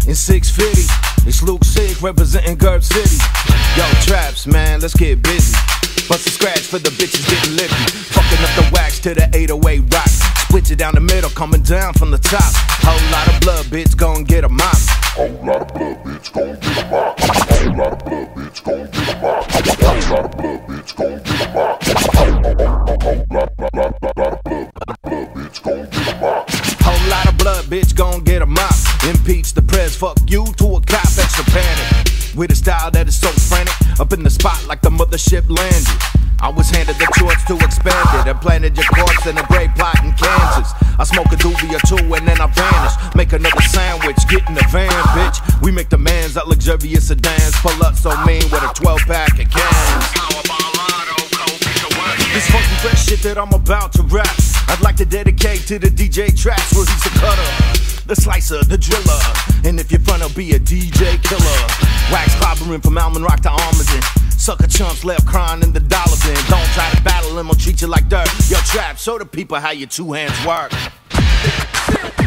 in 650. It's Luke Sig representing Gerb City. Yo, traps, man, let's get busy. Bust a scratch for the bitches getting lippy. Fucking up the wax to the 808 rock. Split it down the middle, coming down from the top. Whole lot of blood, bitch, gon' get a mop. Whole lot of blood, bitch, gon' get a mop. Whole lot of blood, bitch, gon' get a mop. Whole lot of blood, bitch, gon' get a mop. Whole lot of blood, bitch, gon' get a mop. Whole lot of blood, bitch, gon' get a mop. Impeach the press, fuck you to a cop, extra panic. With a style that is so frantic, up in the spot like the mothership landed. I was handed the torch to expand it and planted your corpse in a great plot in Kansas. I smoke a doobie or two and then I vanish. Make another sandwich, get in the van, bitch. We make the mans out luxurious sedans. Pull up so mean with a 12-pack of cans. This funky fresh shit that I'm about to rap, I'd like to dedicate to the DJ Tracks, where he's the cutter, the slicer, the driller. And if you're fun, I'll be a DJ killer. Wax clobbering from Almond Rock to Armageddon. Sucker chumps left crying in the dollar bin. Don't try to battle him or treat you like dirt. Yo, Trap, show the people how your two hands work.